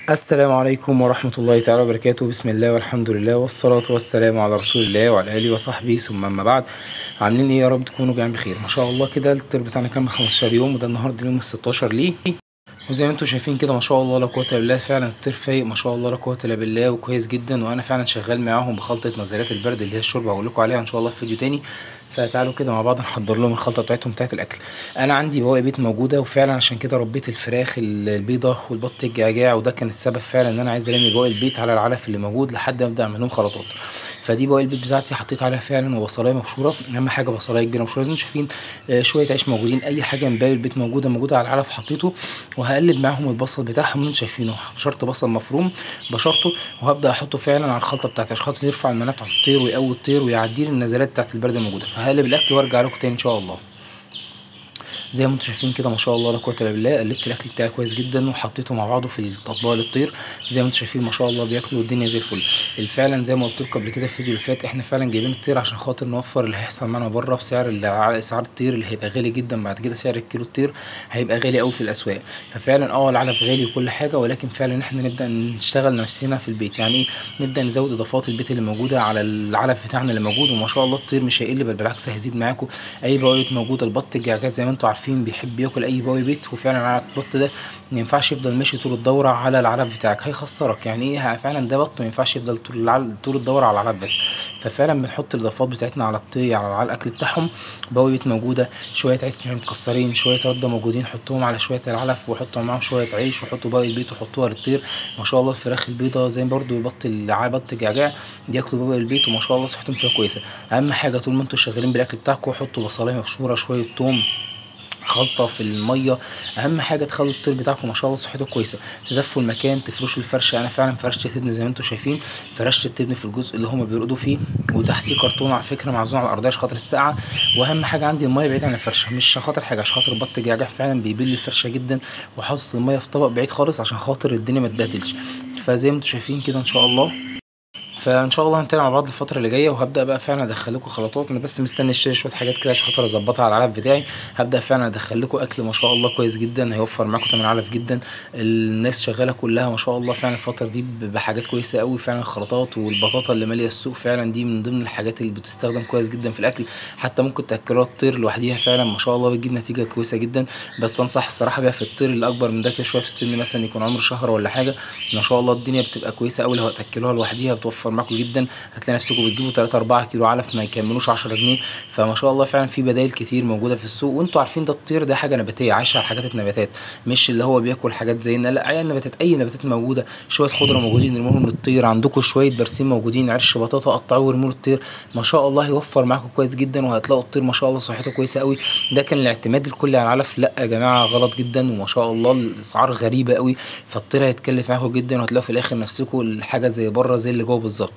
السلام عليكم ورحمة الله تعالى وبركاته. بسم الله والحمد لله والصلاة والسلام على رسول الله وعلى آله وصحبه ثم أما بعد. عاملين ايه؟ يا رب تكونوا جميعا بخير. ما شاء الله كده الطير بتاعنا كمل 15 يوم، وده النهارده اليوم ال16 ليه. وزي ما انتم شايفين كده ما شاء الله لا قوة الا بالله، فعلا الطير فايق ما شاء الله لا قوة الا بالله وكويس جدا. وانا فعلا شغال معاهم بخلطة نظريات البرد اللي هي الشوربة، هقول لكم عليها ان شاء الله في فيديو تاني. فتعالوا كده مع بعض نحضر لهم الخلطة بتاعتهم بتاعت الاكل. انا عندي بواقي بيت موجودة، وفعلا عشان كده ربيت الفراخ البيضة والبط الجعجاع، وده كان السبب فعلا ان انا عايز ارمي بواقي البيت على العلف اللي موجود لحد ما ابدا اعمل لهم خلطات. فدي بواقي البيت بتاعتي حطيت عليها فعلا وبصلايه مبشوره، اهم حاجه بصلايه كبيره مبشوره زي ما انتم شايفين. شويه عيش موجودين، اي حاجه من باقي البيت موجوده على العلف حطيته. وهقلب معاهم البصل بتاعهم اللي انتم شايفينه، بشرط بصل مفروم بشرته. وهبدا احطه فعلا على الخلطه بتاعتي عشان خاطر يرفع المناعه بتاعت الطير ويقوي الطير ويعدي لي النزلات بتاعت البرد الموجوده. فهقلب الاكل وارجع لكم تاني ان شاء الله. زي ما انتم شايفين كده ما شاء الله لا قوه الا بالله، قلبت الاكل بتاعي كويس جدا وحطيته مع بعضه في الاطباق للطير. زي ما انتم شايفين ما شاء الله بياكلوا والدنيا زي الفل. فعلا زي ما قلت لكم قبل كده في الفيديو اللي فات، احنا فعلا جايبين الطير عشان خاطر نوفر اللي هيحصل معانا بره بسعر على اسعار الطير اللي هيبقى غالي جدا. بعد كده سعر الكيلو الطير هيبقى غالي قوي في الاسواق. ففعلا العلف غالي وكل حاجه، ولكن فعلا احنا نبدا نشتغل نفسنا في البيت. يعني ايه؟ نبدا نزود اضافات البيت اللي موجوده على العلف بتاعنا اللي موجود، وما شاء الله الطير مش هيقل بل بالعكس هيزيد معاكم. اي بواقي موجوده، البط الجعجاع زي ما انتم عارفين بيحب ياكل اي بواقي بيت، وفعلا على البط ده ما ينفعش يفضل ماشي طول الدوره على العلف بتاعك، هيخسرك. يعني ايه؟ فعلا ده بط ما ينفعش يفضل طول الدوره على العلف بس. ففعلا بنحط الاضافات بتاعتنا على الطي على الاكل بتاعهم. بواقي بيت موجوده، شويه عيش متكسرين، شويه رده موجودين، حطوهم على شويه العلف وحطوا معاهم شويه عيش وحطوا بواقي البيت وحطوها للطير. ما شاء الله الفراخ البيضه زي برضو بط الجعجاع بياكلوا بواقي البيت، وما شاء الله صحتهم بتبقى كويسه. اهم حاجه طول ما انتم شغالين بالاكل بتاعكم حطوا بصلايه مبشوره، شويه توم، خلطه في الميه. اهم حاجه تخلوا الطير بتاعكم ما شاء الله صحته كويسه. تدفوا المكان، تفرشوا الفرشه. انا فعلا فرشت التبن زي ما انتم شايفين، فرشت التبن في الجزء اللي هما بيرقدوا فيه، وتحتيه كرتون على فكره معزول على الارضيه عشان خاطر السقعه. واهم حاجه عندي الميه بعيد عن الفرشه، مش عشان خاطر حاجه، عشان خاطر البط الجعجاع فعلا بيبل الفرشه جدا. وحاطط الميه في طبق بعيد خالص عشان خاطر الدنيا ما تبهدلش. فزي ما انتم شايفين كده ان شاء الله. فان شاء الله هنتابع مع بعض الفتره اللي جايه، وهبدا بقى فعلا ادخل لكم خلطات. انا بس مستني اشتري شويه حاجات كده عشان خاطر اظبطها على العلف بتاعي. هبدا فعلا ادخل لكم اكل ما شاء الله كويس جدا، هيوفر معاكم تمن علف جدا. الناس شغاله كلها ما شاء الله فعلا الفتره دي بحاجات كويسه قوي. فعلا الخلطات والبطاطا اللي ماليه السوق فعلا دي من ضمن الحاجات اللي بتستخدم كويس جدا في الاكل. حتى ممكن تاكلوها الطير لوحديها، فعلا ما شاء الله بتجيب نتيجه كويسه جدا. بس انصح الصراحه بيها في الطير اللي اكبر من ده كده شويه في السن، مثلا يكون عمره شهر ولا حاجه. ما شاء الله الدنيا بتبقى كويسه قوي لو هتاكلوها لوحديها، بتوفر معاكم جدا. هتلاقي نفسكم بتجيبوا 3 4 كيلو علف ما يكملوش 10 جنيه. فما شاء الله فعلا في بدائل كتير موجوده في السوق. وانتوا عارفين ده الطير ده حاجه نباتيه عايشه على حاجات النباتات، مش اللي هو بياكل حاجات زينا، لا اي نباتات، اي نباتات موجوده. شويه خضره موجودين نرموهم للطير، عندكم شويه برسيم موجودين، عرش بطاطا قطعوه ورموه للطير. ما شاء الله هيوفر معاكم كويس جدا، وهتلاقوا الطير ما شاء الله صحته كويسه قوي. ده كان الاعتماد الكلي على العلف، لا يا جماعه غلط جدا. وما شاء الله الاسعار غريبه قوي، فالطير هيتكلف معاكم جدا، وهتلاقوا في الاخر نفسكم الحاجه زي بره زي اللي جوه بالظبط.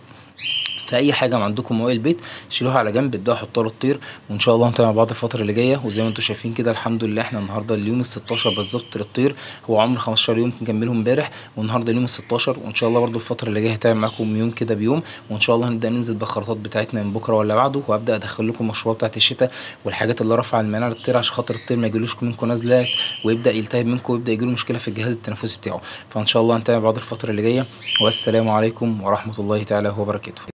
فاي حاجه ما عندكم موائل البيت شيلوها على جنب، ابداوا حطوها للطير. وان شاء الله هنتابع مع بعض الفتره اللي جايه. وزي ما انتم شايفين كده الحمد لله احنا النهارده اليوم ال16 بالظبط للطير. هو عمر 15 يوم نكملهم امبارح، والنهارده اليوم ال16. وان شاء الله برده الفتره اللي جايه هتابع معاكم يوم كده بيوم. وان شاء الله هنبدا ننزل بالخرطات بتاعتنا من بكره ولا بعده، وابدا ادخل لكم المشروبات بتاعت الشتاء والحاجات اللي رافعه المناعه للطير عشان خاطر الطير ما يجيلوش منكم نزلات ويبدا يلتهب منكم ويبدا يجيله مشكله في الجهاز التنفسي بتاعه. فان شاء الله هنتابع بعض الفتره اللي جايه. والسلام عليكم ورحمه الله تعالى وبركاته.